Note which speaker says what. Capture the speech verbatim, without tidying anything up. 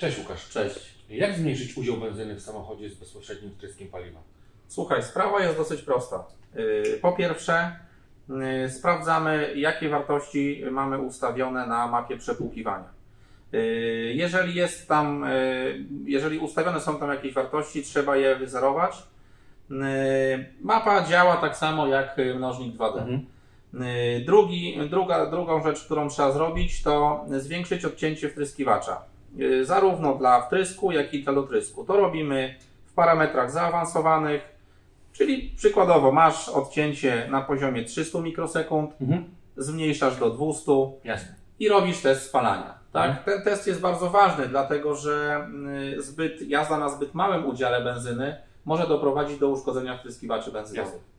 Speaker 1: Cześć Łukasz.
Speaker 2: Cześć.
Speaker 1: Jak zmniejszyć udział benzyny w samochodzie z bezpośrednim wtryskiem paliwa?
Speaker 2: Słuchaj, sprawa jest dosyć prosta. Po pierwsze, sprawdzamy, jakie wartości mamy ustawione na mapie przepłukiwania. Jeżeli jest tam, jeżeli ustawione są tam jakieś wartości, trzeba je wyzerować. Mapa działa tak samo jak mnożnik dwa D. Mhm. Drugi, druga, drugą rzecz, którą trzeba zrobić, to zwiększyć odcięcie wtryskiwacza. Zarówno dla wtrysku, jak i dla dotrysku. To robimy w parametrach zaawansowanych, czyli przykładowo masz odcięcie na poziomie trzystu mikrosekund, mhm. zmniejszasz do dwustu.
Speaker 1: Jasne.
Speaker 2: I robisz test spalania. Tak?
Speaker 1: Mhm.
Speaker 2: Ten test jest bardzo ważny, dlatego że zbyt, jazda na zbyt małym udziale benzyny może doprowadzić do uszkodzenia wtryskiwaczy benzynowych.
Speaker 1: Jasne.